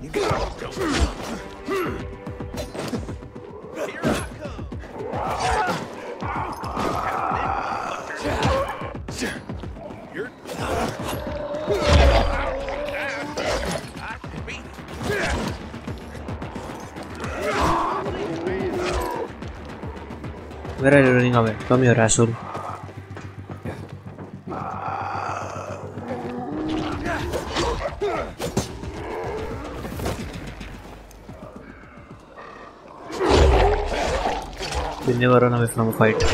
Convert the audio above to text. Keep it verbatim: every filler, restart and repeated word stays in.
Where are you running away? Come here, asshole. You never run away from a fight.